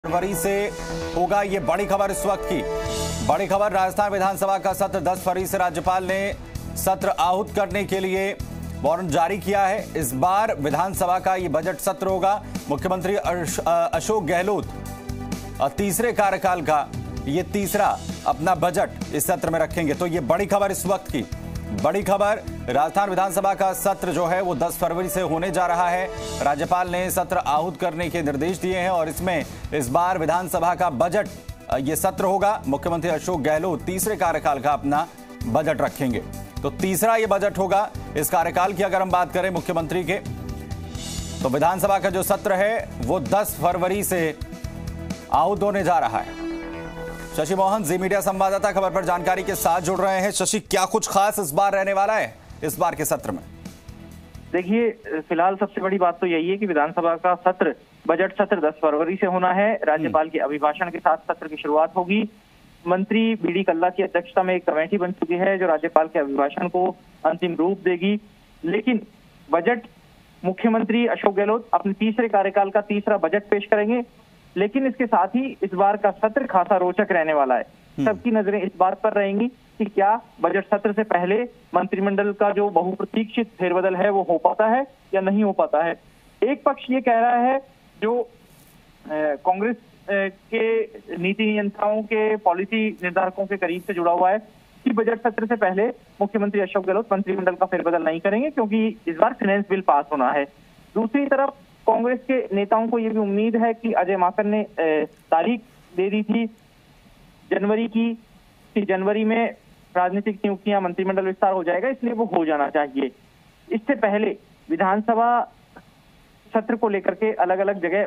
फरवरी से होगा ये बड़ी खबर इस वक्त की। बड़ी खबर, राजस्थान विधानसभा का सत्र 10 फरवरी से राज्यपाल ने सत्र आहूत करने के लिए वारंट जारी किया है। इस बार विधानसभा का ये बजट सत्र होगा। मुख्यमंत्री अशोक गहलोत तीसरे कार्यकाल का ये तीसरा अपना बजट इस सत्र में रखेंगे। तो ये बड़ी खबर इस वक्त की। बड़ी खबर, राजस्थान विधानसभा का सत्र जो है वो 10 फरवरी से होने जा रहा है। राज्यपाल ने सत्र आहूत करने के निर्देश दिए हैं और इसमें इस बार विधानसभा का बजट ये सत्र होगा। मुख्यमंत्री अशोक गहलोत तीसरे कार्यकाल का अपना बजट रखेंगे। तो तीसरा ये बजट होगा इस कार्यकाल की। अगर हम बात करें मुख्यमंत्री के, तो विधानसभा का जो सत्र है वो 10 फरवरी से आहूत होने जा रहा है। शशि मोहन, जी मीडिया संवाददाता, खबर पर जानकारी के साथ जुड़ रहे हैं। शशि, क्या कुछ खास इस बार रहने वाला है इस बार के सत्र में? देखिए, फिलहाल सबसे बड़ी बात तो यही है कि विधानसभा का सत्र, बजट सत्र 10 फरवरी से होना है। राज्यपाल के अभिभाषण के साथ सत्र की शुरुआत होगी। मंत्री बीडी कल्ला की अध्यक्षता में एक कमेटी बन चुकी है जो राज्यपाल के अभिभाषण को अंतिम रूप देगी। लेकिन बजट मुख्यमंत्री अशोक गहलोत अपने तीसरे कार्यकाल का तीसरा बजट पेश करेंगे। लेकिन इसके साथ ही इस बार का सत्र खासा रोचक रहने वाला है। सबकी नजरें इस बात पर रहेंगी कि क्या बजट सत्र से पहले मंत्रिमंडल का जो बहुप्रतीक्षित फेरबदल है वो हो पाता है या नहीं हो पाता है। एक पक्ष ये कह रहा है, जो कांग्रेस के नीति नियंत्रकों के, पॉलिसी निर्धारकों के करीब से जुड़ा हुआ है, कि बजट सत्र से पहले मुख्यमंत्री अशोक गहलोत मंत्रिमंडल का फेरबदल नहीं करेंगे क्योंकि इस बार फाइनेंस बिल पास होना है। दूसरी तरफ कांग्रेस के नेताओं को ये भी उम्मीद है कि अजय माकन ने तारीख दे दी थी जनवरी की, कि जनवरी में राजनीतिक नियुक्तियां, मंत्रिमंडल विस्तार हो जाएगा, इसलिए वो हो जाना चाहिए। इससे पहले विधानसभा सत्र को लेकर के अलग अलग जगह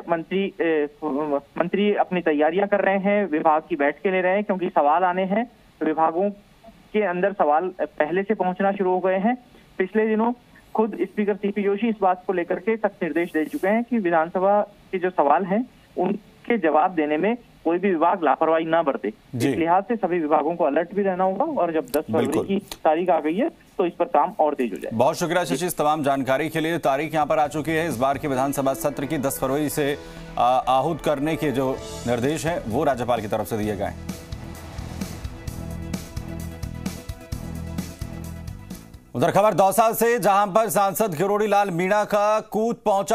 मंत्री अपनी तैयारियां कर रहे हैं, विभाग की बैठकें ले रहे हैं, क्योंकि सवाल आने हैं। तो विभागों के अंदर सवाल पहले से पहुंचना शुरू हो गए हैं। पिछले दिनों खुद स्पीकर सीपी जोशी इस बात को लेकर के सख्त निर्देश दे चुके हैं कि विधानसभा के जो सवाल हैं उनके जवाब देने में कोई भी विभाग लापरवाही ना बरते। इस लिहाज से सभी विभागों को अलर्ट भी रहना होगा और जब 10 फरवरी की तारीख आ गई है तो इस पर काम और तेज हो जाए। बहुत शुक्रिया शशि इस तमाम जानकारी के लिए। तारीख यहाँ पर आ चुकी है इस बार के विधानसभा सत्र की। 10 फरवरी से आहूत करने के जो निर्देश हैं वो राज्यपाल की तरफ से दिए गए हैं। उधर खबर दौसा से, जहां पर सांसद किरोड़ी लाल मीणा का कूद पहुंचा